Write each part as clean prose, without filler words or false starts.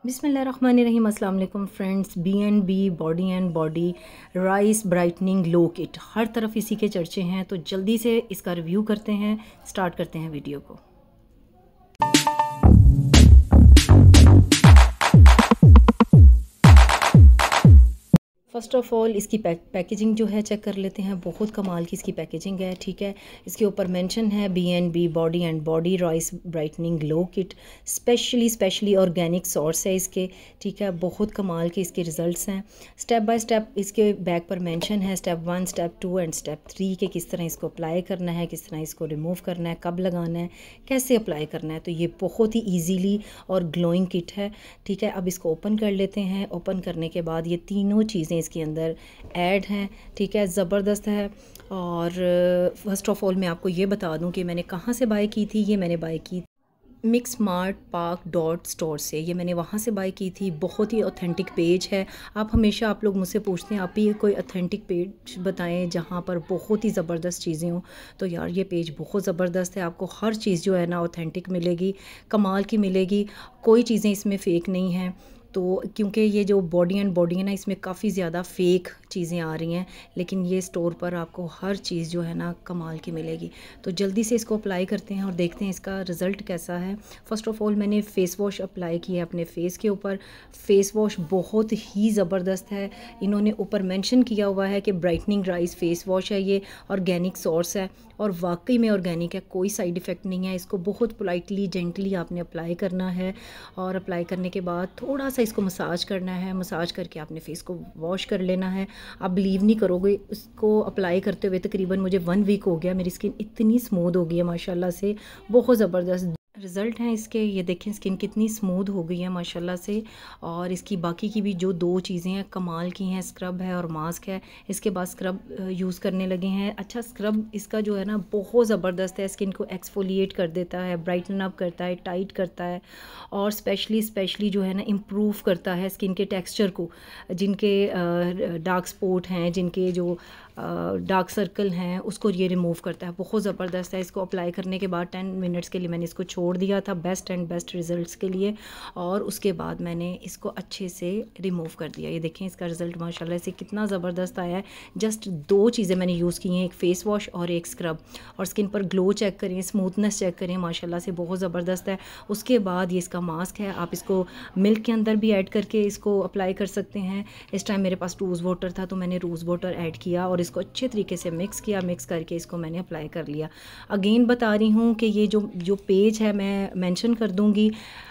बिस्मिल्लाहिर्रहमानिर्रहीम। अस्सलाम वालेकुम friends. B&B body and body rice brightening glow kit, हर तरफ इसी के चर्चे हैं, तो जल्दी से इसका रिव्यू करते हैं, स्टार्ट करते हैं वीडियो को। फ़र्स्ट ऑफ़ ऑल इसकी पैकेजिंग जो है चेक कर लेते हैं। बहुत कमाल की इसकी पैकेजिंग है, ठीक है। इसके ऊपर मेंशन है B&B body and body rice brightening glow kit, specially organic source है इसके, ठीक है। बहुत कमाल के इसके रिज़ल्ट्स हैं। स्टेप बाय स्टेप इसके बैक पर मेंशन है, स्टेप 1, स्टेप 2 एंड स्टेप 3 के किस तरह इसको अप्लाई करना है, किस तरह इसको रिमूव करना है, कब लगाना है, कैसे अप्लाई करना है। तो ये बहुत ही ईजीली और ग्लोइंग किट है, ठीक है। अब इसको ओपन कर लेते हैं। ओपन करने के बाद ये तीनों चीज़ें इसके अंदर ऐड हैं, ठीक है। ज़बरदस्त है। और फर्स्ट ऑफ़ ऑल मैं आपको ये बता दूं कि मैंने कहाँ से बाय की थी। ये मैंने बाय की mixsmartpark.store से, ये मैंने वहाँ से बाय की थी। बहुत ही ऑथेंटिक पेज है। आप लोग मुझसे पूछते हैं आप भी कोई ऑथेंटिक पेज बताएं जहाँ पर बहुत ही ज़बरदस्त चीज़ें हों। तो यार ये पेज बहुत ज़बरदस्त है। आपको हर चीज़ जो है ना ऑथेंटिक मिलेगी, कमाल की मिलेगी। कोई चीज़ें इसमें फ़ेक नहीं हैं। तो क्योंकि ये जो बॉडी एंड बॉडी है ना, इसमें काफ़ी ज़्यादा फ़ेक चीज़ें आ रही हैं, लेकिन ये स्टोर पर आपको हर चीज़ जो है ना कमाल की मिलेगी। तो जल्दी से इसको अप्लाई करते हैं और देखते हैं इसका रिज़ल्ट कैसा है। फ़र्स्ट ऑफ़ ऑल मैंने फ़ेस वॉश अप्लाई किया है अपने फ़ेस के ऊपर। फ़ेस वॉश बहुत ही ज़बरदस्त है। इन्होंने ऊपर मेंशन किया हुआ है कि ब्राइटनिंग राइस फ़ेस वॉश है, ये ऑर्गेनिक सोर्स है और वाकई में ऑर्गेनिक है, कोई साइड इफ़ेक्ट नहीं है। इसको बहुत पोलाइटली जेंटली आपने अप्लाई करना है और अप्लाई करने के बाद थोड़ा सा इसको मसाज करना है। मसाज करके आपने फेस को वॉश कर लेना है। आप बिलीव नहीं करोगे, इसको अप्लाई करते हुए तकरीबन मुझे 1 वीक हो गया। मेरी स्किन इतनी स्मूथ हो गई है माशाल्लाह से, बहुत ज़बरदस्त रिज़ल्ट हैं इसके। ये देखें स्किन कितनी स्मूथ हो गई है माशाल्लाह से। और इसकी बाकी की भी जो 2 चीज़ें हैं कमाल की हैं, स्क्रब है और मास्क है। इसके बाद स्क्रब यूज़ करने लगे हैं। अच्छा, स्क्रब इसका जो है ना बहुत ज़बरदस्त है। स्किन को एक्सफोलिएट कर देता है, ब्राइटन अप करता है, टाइट करता है और स्पेशली जो है ना इम्प्रूव करता है स्किन के टेक्सचर को। जिनके डार्क स्पॉट हैं, जिनके जो डार्क सर्कल हैं, उसको ये रिमूव करता है। बहुत ज़बरदस्त है। इसको अप्लाई करने के बाद 10 मिनट्स के लिए मैंने इसको छोड़ दिया था बेस्ट रिज़ल्ट्स के लिए, और उसके बाद मैंने इसको अच्छे से रिमूव कर दिया। ये देखें इसका रिज़ल्ट माशाल्लाह से कितना ज़बरदस्त आया है। जस्ट 2 चीज़ें मैंने यूज़ की हैं, एक फ़ेस वॉश और एक स्क्रब। और स्किन पर ग्लो चेक करें, स्मूथनेस चेक करें, माशाल्लाह से बहुत ज़बरदस्त है। उसके बाद ये इसका मास्क है, आप इसको मिल्क के अंदर भी ऐड करके इसको अप्लाई कर सकते हैं। इस टाइम मेरे पास रोज़ वाटर था तो मैंने रोज़ वाटर ऐड किया और इसको अच्छे तरीके से मिक्स किया। मिक्स करके इसको मैंने अप्लाई कर लिया। अगेन बता रही हूँ कि ये जो पेज है मैं मेंशन कर दूँगी।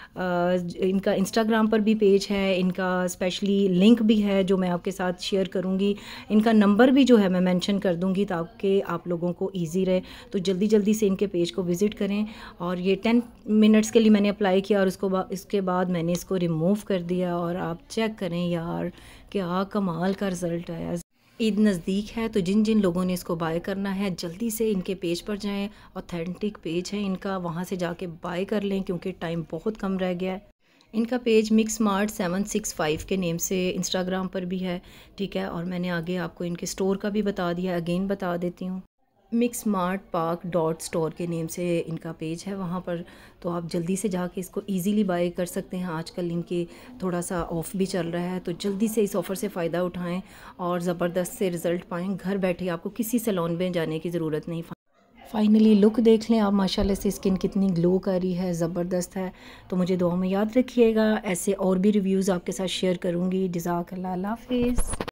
इनका इंस्टाग्राम पर भी पेज है, इनका स्पेशली लिंक भी है जो मैं आपके साथ शेयर करूँगी। इनका नंबर भी जो है मैं मेंशन कर दूँगी ताकि आप लोगों को इजी रहे। तो जल्दी से इनके पेज को विज़िट करें। और ये 10 मिनट्स के लिए मैंने अप्लाई किया और इसके बाद मैंने इसको रिमूव कर दिया। और आप चेक करें यार क्या कमाल का रिज़ल्ट आया। ईद नज़दीक है तो जिन लोगों ने इसको बाय करना है जल्दी से इनके पेज पर जाएं। ऑथेंटिक पेज है इनका, वहाँ से जाके बाय कर लें क्योंकि टाइम बहुत कम रह गया है। इनका पेज मिक्समार्ट 765 के नेम से इंस्टाग्राम पर भी है, ठीक है। और मैंने आगे आपको इनके स्टोर का भी बता दिया, अगेन बता देती हूँ। mixsmartpark.store के नेम से इनका पेज है वहाँ पर। तो आप जल्दी से जाके इसको इजीली बाय कर सकते हैं। आजकल इनके थोड़ा सा ऑफ़ भी चल रहा है, तो जल्दी से इस ऑफ़र से फ़ायदा उठाएं और ज़बरदस्त से रिज़ल्ट पाएँ घर बैठे। आपको किसी सैलून में जाने की ज़रूरत नहीं। फाइनली लुक देख लें आप, माशाल्लाह से स्किन कितनी ग्लो कर रही है, ज़बरदस्त है। तो मुझे दुआ में याद रखिएगा, ऐसे और भी रिव्यूज़ आपके साथ शेयर करूँगी। जज़ाकल्लाह, अल्लाह हाफ़िज़।